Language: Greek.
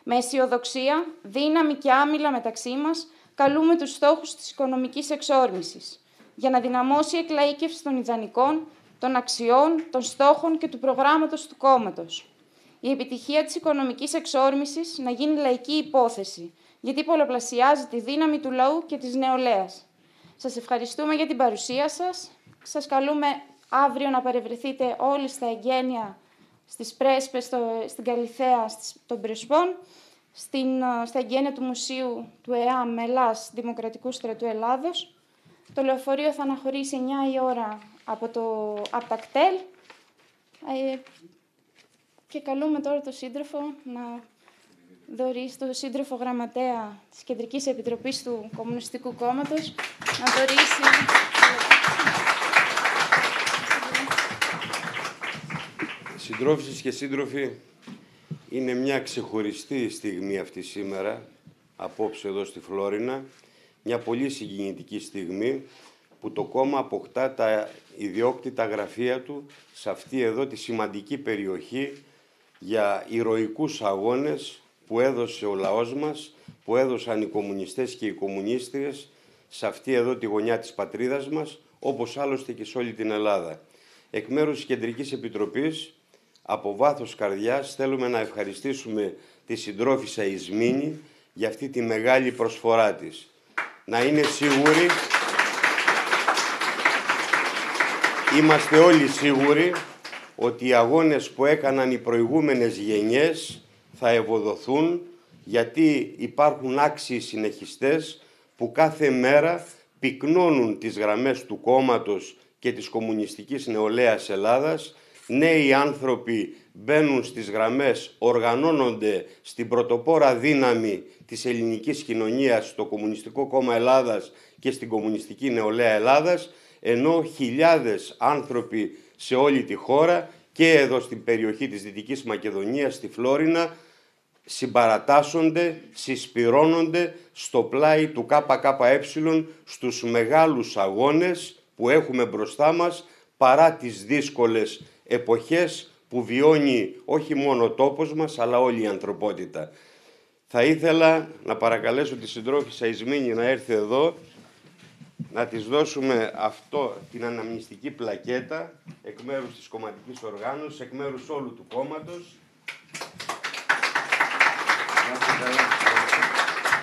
Με αισιοδοξία, δύναμη και άμυλα μεταξύ μας, καλούμε τους στόχους της οικονομικής εξόρμησης, για να δυναμώσει η εκλαΐκευση των ιδανικών, των αξιών, των στόχων και του προγράμματος του κόμματος. Η επιτυχία της οικονομικής εξόρμησης να γίνει λαϊκή υπόθεση, γιατί πολλαπλασιάζει τη δύναμη του λαού και της νεολαίας. Σας ευχαριστούμε για την παρουσία σας. Σας καλούμε αύριο να παρευρεθείτε όλοι στα εγγένεια, στις πρέσπες, στην Καλιθέα των Πρεσπών, στα εγγένεια του Μουσείου του ΕΑΜ Ελλάς Δημοκρατικού Στρατού Ελλάδος. Το λεωφορείο θα αναχωρήσει 9 η ώρα από τα κτέλ. Και καλούμε τώρα τον σύντροφο να δωρήσει, τον σύντροφο γραμματέα της Κεντρικής Επιτροπής του Κομμουνιστικού Κόμματος, να δωρήσει... Συντρόφισσες και σύντροφοι, είναι μια ξεχωριστή στιγμή αυτή σήμερα, απόψε εδώ στη Φλόρινα, μια πολύ συγκινητική στιγμή που το κόμμα αποκτά τα ιδιόκτητα γραφεία του σε αυτή εδώ τη σημαντική περιοχή για ηρωικούς αγώνες που έδωσε ο λαός μας, που έδωσαν οι κομμουνιστές και οι κομμουνίστριες σε αυτή εδώ τη γωνιά της πατρίδας μας, όπως άλλωστε και σε όλη την Ελλάδα. Εκ μέρους της Κεντρικής Επιτροπής, από βάθος καρδιάς, θέλουμε να ευχαριστήσουμε τη συντρόφισσα Ισμήνη για αυτή τη μεγάλη προσφορά της. Να είναι σίγουροι, είμαστε όλοι σίγουροι, ότι οι αγώνες που έκαναν οι προηγούμενες γενιές θα ευοδοθούν, γιατί υπάρχουν άξιοι συνεχιστές που κάθε μέρα πυκνώνουν τις γραμμές του κόμματος και της κομμουνιστικής νεολαίας Ελλάδας. Νέοι άνθρωποι μπαίνουν στις γραμμές, οργανώνονται στην πρωτοπόρα δύναμη της ελληνικής κοινωνίας, στο Κομμουνιστικό Κόμμα Ελλάδας και στην Κομμουνιστική Νεολαία Ελλάδας, ενώ χιλιάδες άνθρωποι σε όλη τη χώρα και εδώ στην περιοχή της Δυτικής Μακεδονίας, στη Φλόρινα, συμπαρατάσσονται, συσπυρώνονται στο πλάι του ΚΚΕ στους μεγάλους αγώνες που έχουμε μπροστά μας, παρά τις δύσκολες εποχές που βιώνει όχι μόνο ο τόπος μας, αλλά όλη η ανθρωπότητα. Θα ήθελα να παρακαλέσω τη συντρόφισσα Ισμήνη να έρθει εδώ, να της δώσουμε την αναμνηστική πλακέτα εκ μέρους της κομματικής οργάνωσης, εκ μέρους όλου του κόμματος.